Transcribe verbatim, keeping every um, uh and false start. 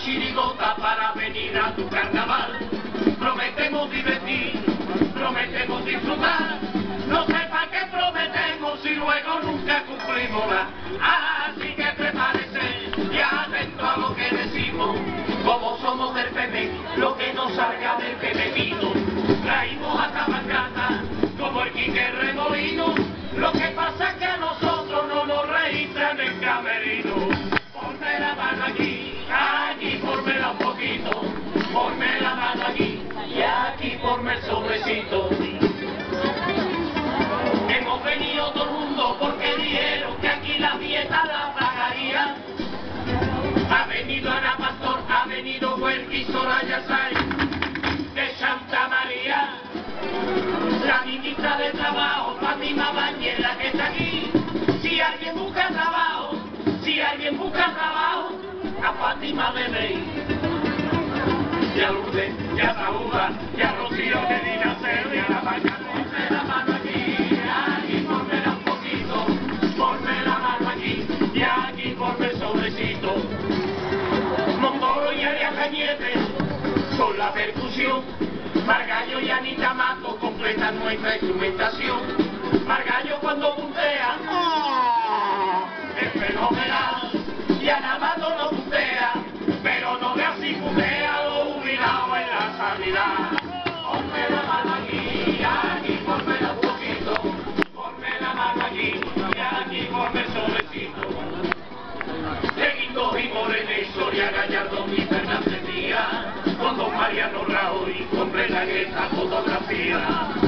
chirigota para venir a tu carnaval. Prometemos divertir, prometemos disfrutar, no sé para qué prometemos y luego nunca cumplimos nada. Así que prepárese y atento a lo que decimos, como somos del P P, lo que nos salga del pepino. Traímos hasta Mancata, como el Quique Remolino, lo que pasa es que a nosotros no nos registran en camerino. Ponme la mano aquí, aquí ponmela un poquito, ponme la mano aquí y aquí ponme el sobrecito. Hemos venido todo el mundo porque dijeron que aquí la fiesta la pagaría. Ha venido Ana Pastor, ha venido Huelqui y Soraya Sáenz de Santa María. La ministra de Trabajo, Fátima Báñez, la que está aquí. Si alguien busca trabajo, si alguien busca trabajo, a Fátima Bebé. Y a Lourdes, y a Saúda, y a Rocío Medina Cero, y a la Mañana. Ponme la mano aquí, aquí ponmela un poquito, ponme la mano aquí, y aquí ponme el sobrecito. Montoro y Arias Cañete con la percusión, Margallo y Anita Mato completan nuestra instrumentación. Margallo cuando puntea, ¡oh!, es fenomenal, y Ana Mato no puntea, pero no ve así puntea lo jubilado en la sanidad. Ponme la mano aquí, aquí ponmela un poquito, ponme la mano aquí, y aquí ponme el sobrecito. Leguito y Morene, Soria Gallardo y Fernández Díaz, con don Mariano Rajoy, completan esta fotografía.